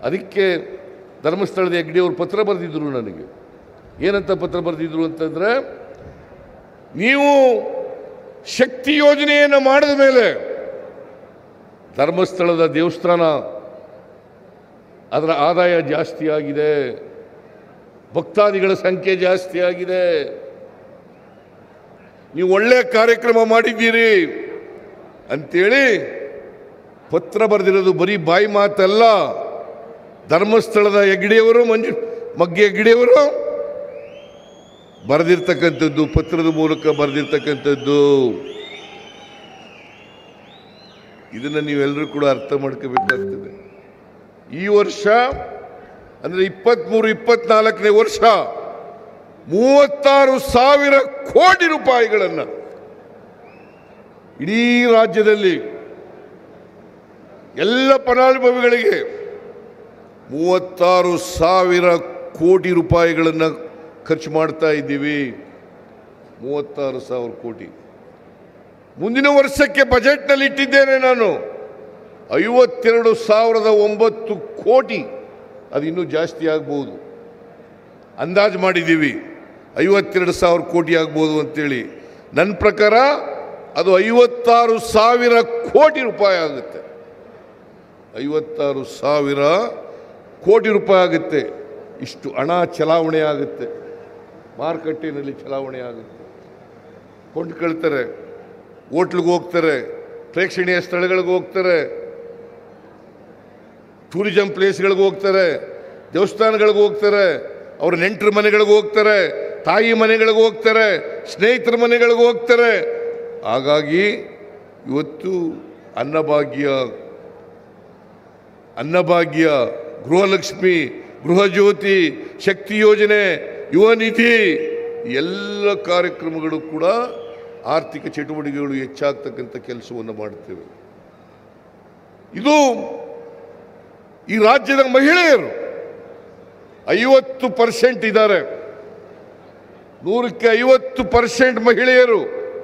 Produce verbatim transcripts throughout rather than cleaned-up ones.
ಅದಕ್ಕೆ ಧರ್ಮಸ್ಥಳದ ಹೆಗ್ಡೆಯವರು ಪತ್ರ ಬರೆದಿದ್ರು ನನಗೆ. ಏನಂತ ಪತ್ರ ಬರೆದಿದ್ರು ಅಂತಂದರೆ, ನೀವು ಶಕ್ತಿ ಯೋಜನೆಯನ್ನು ಮಾಡಿದ ಮೇಲೆ ಧರ್ಮಸ್ಥಳದ ದೇವಸ್ಥಾನ ಅದರ ಆದಾಯ ಜಾಸ್ತಿ ಆಗಿದೆ, ಭಕ್ತಾದಿಗಳ ಸಂಖ್ಯೆ ಜಾಸ್ತಿ ಆಗಿದೆ, ನೀವು ಒಳ್ಳೆಯ ಕಾರ್ಯಕ್ರಮ ಮಾಡಿದ್ದೀರಿ ಅಂತೇಳಿ ಪತ್ರ ಬರೆದಿರೋದು. ಬರೀ ಬಾಯಿ ಮಾತಲ್ಲ, ಧರ್ಮಸ್ಥಳದ ಹೆಗ್ಡೆಯವರು ಮಂಜು ಮಗ್ಗೆ ಹೆಗ್ಡೆಯವರು ಬರೆದಿರ್ತಕ್ಕಂಥದ್ದು, ಪತ್ರದ ಮೂಲಕ ಬರೆದಿರ್ತಕ್ಕಂಥದ್ದು. ಇದನ್ನು ನೀವೆಲ್ಲರೂ ಕೂಡ ಅರ್ಥ ಮಾಡ್ಕೋಬೇಕಾಗ್ತದೆ. ಈ ವರ್ಷ ಅಂದರೆ ಇಪ್ಪತ್ತ್ಮೂರು ಇಪ್ಪತ್ನಾಲ್ಕನೇ ವರ್ಷ ಮೂವತ್ತಾರು ಸಾವಿರ ಕೋಟಿ ರೂಪಾಯಿಗಳನ್ನು ಇಡೀ ರಾಜ್ಯದಲ್ಲಿ ಎಲ್ಲ ಫಲಾನುಭವಿಗಳಿಗೆ ಮೂವತ್ತಾರು ಸಾವಿರ ಕೋಟಿ ರೂಪಾಯಿಗಳನ್ನು ಖರ್ಚು ಮಾಡ್ತಾ ಇದ್ದೀವಿ. ಮೂವತ್ತಾರು ಸಾವಿರ ಕೋಟಿ. ಮುಂದಿನ ವರ್ಷಕ್ಕೆ ಬಜೆಟ್ನಲ್ಲಿ ಇಟ್ಟಿದ್ದೇನೆ ನಾನು ಐವತ್ತೆರಡು ಸಾವಿರದ ಒಂಬತ್ತು ಕೋಟಿ. ಅದು ಇನ್ನೂ ಜಾಸ್ತಿ ಆಗ್ಬೋದು, ಅಂದಾಜು ಮಾಡಿದ್ದೀವಿ ಐವತ್ತೆರಡು ಸಾವಿರ ಕೋಟಿ ಆಗ್ಬೋದು ಅಂತೇಳಿ. ನನ್ನ ಪ್ರಕಾರ ಅದು ಐವತ್ತಾರು ಸಾವಿರ ಕೋಟಿ ರೂಪಾಯಿ ಆಗುತ್ತೆ. ಐವತ್ತಾರು ಸಾವಿರ ಕೋಟಿ ರೂಪಾಯಿ ಆಗುತ್ತೆ. ಇಷ್ಟು ಹಣ ಚಲಾವಣೆ ಆಗುತ್ತೆ, ಮಾರುಕಟ್ಟೆಯಲ್ಲಿ ಚಲಾವಣೆ ಆಗುತ್ತೆ. ಕೊಂಡ್ಕೊಳ್ತಾರೆ, ಹೋಟ್ಲಿಗೆ ಹೋಗ್ತಾರೆ, ಪ್ರೇಕ್ಷಣೀಯ ಸ್ಥಳಗಳಿಗೆ ಹೋಗ್ತಾರೆ, ಟೂರಿಸಂ ಪ್ಲೇಸ್ಗಳಿಗೆ ಹೋಗ್ತಾರೆ, ದೇವಸ್ಥಾನಗಳಿಗೆ ಹೋಗ್ತಾರೆ, ಅವ್ರ ನೆಂಟರ ಮನೆಗಳಿಗೆ ಹೋಗ್ತಾರೆ, ತಾಯಿ ಮನೆಗಳಿಗೆ ಹೋಗ್ತಾರೆ, ಸ್ನೇಹಿತರ ಮನೆಗಳಿಗೆ ಹೋಗ್ತಾರೆ. ಹಾಗಾಗಿ ಇವತ್ತು ಅನ್ನಭಾಗ್ಯ ಅನ್ನಭಾಗ್ಯ ಗೃಹಲಕ್ಷ್ಮಿ, ಗೃಹಜ್ಯೋತಿ, ಶಕ್ತಿ ಯೋಜನೆ, ಯುವ ನಿಧಿ ಎಲ್ಲ ಕಾರ್ಯಕ್ರಮಗಳು ಕೂಡ ಆರ್ಥಿಕ ಚಟುವಟಿಕೆಗಳು ಹೆಚ್ಚಾಗ್ತಕ್ಕಂಥ ಕೆಲಸವನ್ನು ಮಾಡ್ತೇವೆ. ಇದು ಈ ರಾಜ್ಯದ ಮಹಿಳೆಯರು ಐವತ್ತು ಪರ್ಸೆಂಟ್ ಇದ್ದಾರೆ. ನೂರಕ್ಕೆ ಐವತ್ತು ಪರ್ಸೆಂಟ್ ಮಹಿಳೆಯರು.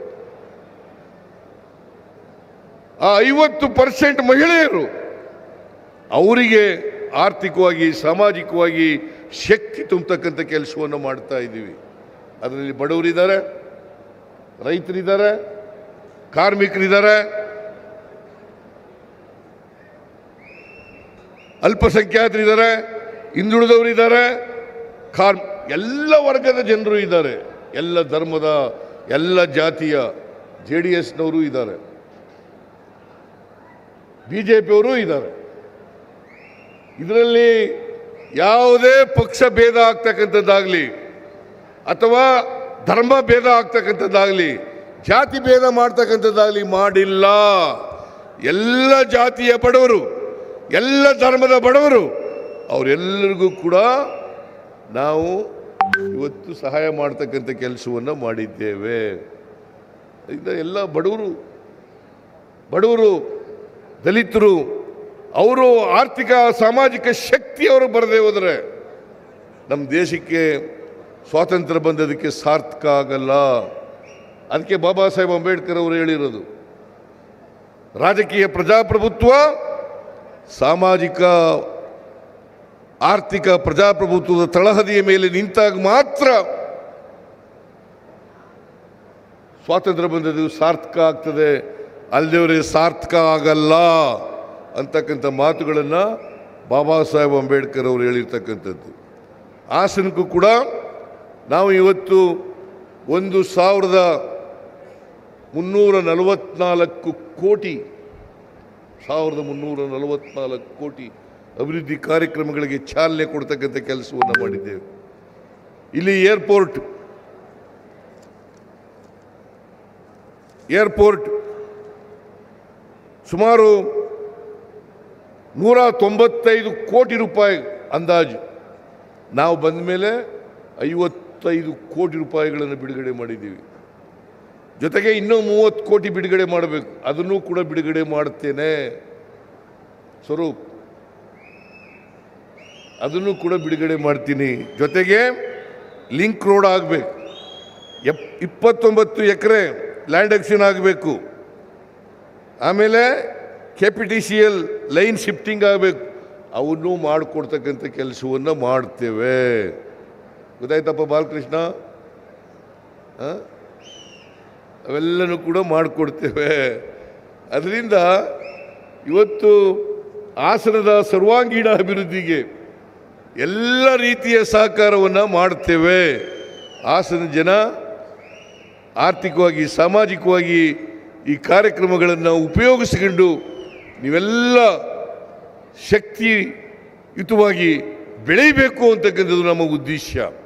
ಆ ಐವತ್ತು ಪರ್ಸೆಂಟ್ ಮಹಿಳೆಯರು ಅವರಿಗೆ ಆರ್ಥಿಕವಾಗಿ ಸಾಮಾಜಿಕವಾಗಿ ಶಕ್ತಿ ತುಂಬತಕ್ಕಂಥ ಕೆಲಸವನ್ನು ಮಾಡ್ತಾ ಇದ್ದೀವಿ. ಅದರಲ್ಲಿ ಬಡವರಿದ್ದಾರೆ, ರೈತರಿದ್ದಾರೆ, ಕಾರ್ಮಿಕರಿದ್ದಾರೆ, ಅಲ್ಪಸಂಖ್ಯಾತರಿದ್ದಾರೆ, ಹಿಂದುಳಿದವರಿದ್ದಾರೆ, ಕಾರ್ ಎಲ್ಲ ವರ್ಗದ ಜನರು ಇದ್ದಾರೆ, ಎಲ್ಲ ಧರ್ಮದ ಎಲ್ಲ ಜಾತಿಯ. ಜೆ ಡಿ ಎಸ್ನವರು ಇದ್ದಾರೆ, ಬಿ ಜೆ ಪಿಯವರು ಇದ್ದಾರೆ. ಇದರಲ್ಲಿ ಯಾವುದೇ ಪಕ್ಷ ಭೇದ ಆಗ್ತಕ್ಕಂಥದ್ದಾಗಲಿ ಅಥವಾ ಧರ್ಮ ಭೇದ ಆಗ್ತಕ್ಕಂಥದ್ದಾಗಲಿ ಜಾತಿ ಭೇದ ಮಾಡ್ತಕ್ಕಂಥದ್ದಾಗಲಿ ಮಾಡಿಲ್ಲ. ಎಲ್ಲ ಜಾತಿಯ ಬಡವರು, ಎಲ್ಲ ಧರ್ಮದ ಬಡವರು ಅವರೆಲ್ಲರಿಗೂ ಕೂಡ ನಾವು ಇವತ್ತು ಸಹಾಯ ಮಾಡ್ತಕ್ಕಂಥ ಕೆಲಸವನ್ನು ಮಾಡಿದ್ದೇವೆ. ಇದರಿಂದ ಎಲ್ಲ ಬಡವರು ಬಡವರು ದಲಿತರು ಅವರು ಆರ್ಥಿಕ ಸಾಮಾಜಿಕ ಶಕ್ತಿಯವರು ಬರದೇ ಹೋದರೆ ನಮ್ಮ ದೇಶಕ್ಕೆ ಸ್ವಾತಂತ್ರ್ಯ ಬಂದದಕ್ಕೆ ಸಾರ್ಥಕ ಆಗಲ್ಲ. ಅದಕ್ಕೆ ಬಾಬಾ ಸಾಹೇಬ್ ಅಂಬೇಡ್ಕರ್ ಅವರು ಹೇಳಿರೋದು, ರಾಜಕೀಯ ಪ್ರಜಾಪ್ರಭುತ್ವ, ಸಾಮಾಜಿಕ ಆರ್ಥಿಕ ಪ್ರಜಾಪ್ರಭುತ್ವದ ತಳಹದಿಯ ಮೇಲೆ ನಿಂತಾಗ ಮಾತ್ರ ಸ್ವಾತಂತ್ರ್ಯ ಬಂದದ್ದು ಸಾರ್ಥಕ ಆಗ್ತದೆ, ಅಲ್ಲದವರಿಗೆ ಸಾರ್ಥಕ ಆಗಲ್ಲ ಅಂತಕ್ಕಂಥ ಮಾತುಗಳನ್ನು ಬಾಬಾ ಸಾಹೇಬ್ ಅಂಬೇಡ್ಕರ್ ಅವರು ಹೇಳಿರ್ತಕ್ಕಂಥದ್ದು. ಹಾಸನಕ್ಕೂ ಕೂಡ ನಾವು ಇವತ್ತು ಒಂದು ಸಾವಿರದ ಮುನ್ನೂರ ನಲವತ್ನಾಲ್ಕು ಕೋಟಿ ಸಾವಿರದ ಮುನ್ನೂರ ನಲವತ್ನಾಲ್ಕು ಕೋಟಿ ಅಭಿವೃದ್ಧಿ ಕಾರ್ಯಕ್ರಮಗಳಿಗೆ ಚಾಲನೆ ಕೊಡ್ತಕ್ಕಂಥ ಕೆಲಸವನ್ನು ಮಾಡಿದ್ದೇವೆ. ಇಲ್ಲಿ ಏರ್ಪೋರ್ಟ್ ಏರ್ಪೋರ್ಟ್ ಸುಮಾರು ನೂರ ತೊಂಬತ್ತೈದು ಕೋಟಿ ರೂಪಾಯಿ ಅಂದಾಜು. ನಾವು ಬಂದ ಮೇಲೆ ಐವತ್ತೈದು ಕೋಟಿ ರೂಪಾಯಿಗಳನ್ನು ಬಿಡುಗಡೆ ಮಾಡಿದ್ದೀವಿ. ಜೊತೆಗೆ ಇನ್ನೂ ಮೂವತ್ತು ಕೋಟಿ ಬಿಡುಗಡೆ ಮಾಡಬೇಕು, ಅದನ್ನು ಕೂಡ ಬಿಡುಗಡೆ ಮಾಡುತ್ತೇನೆ. ಸ್ವರೂಪ್ ಅದನ್ನು ಕೂಡ ಬಿಡುಗಡೆ ಮಾಡ್ತೀನಿ. ಜೊತೆಗೆ ಲಿಂಕ್ ರೋಡ್ ಆಗಬೇಕು, ಎಪ್ ಇಪ್ಪತ್ತೊಂಬತ್ತು ಎಕರೆ ಲ್ಯಾಂಡ್ ಎಕ್ಸಿನ್ ಆಗಬೇಕು. ಆಮೇಲೆ K P T C L line shifting ಆಗಬೇಕು. ಅವನ್ನು ಮಾಡಿಕೊಡ್ತಕ್ಕಂಥ ಕೆಲಸವನ್ನು ಮಾಡ್ತೇವೆ. ಗೊತ್ತಾಯ್ತಪ್ಪ ಬಾಲಕೃಷ್ಣ? ಅವೆಲ್ಲನೂ ಕೂಡ ಮಾಡಿಕೊಡ್ತೇವೆ. ಅದರಿಂದ ಇವತ್ತು ಹಾಸನದ ಸರ್ವಾಂಗೀಣ ಅಭಿವೃದ್ಧಿಗೆ ಎಲ್ಲ ರೀತಿಯ ಸಹಕಾರವನ್ನು ಮಾಡ್ತೇವೆ. ಹಾಸನ ಜನ ಆರ್ಥಿಕವಾಗಿ ಸಾಮಾಜಿಕವಾಗಿ ಈ ಕಾರ್ಯಕ್ರಮಗಳನ್ನು ಉಪಯೋಗಿಸಿಕೊಂಡು ನೀವೆಲ್ಲ ಶಕ್ತಿಯುತವಾಗಿ ಬೆಳೀಬೇಕು ಅಂತಕ್ಕಂಥದ್ದು ನಮ್ಮ ಉದ್ದೇಶ.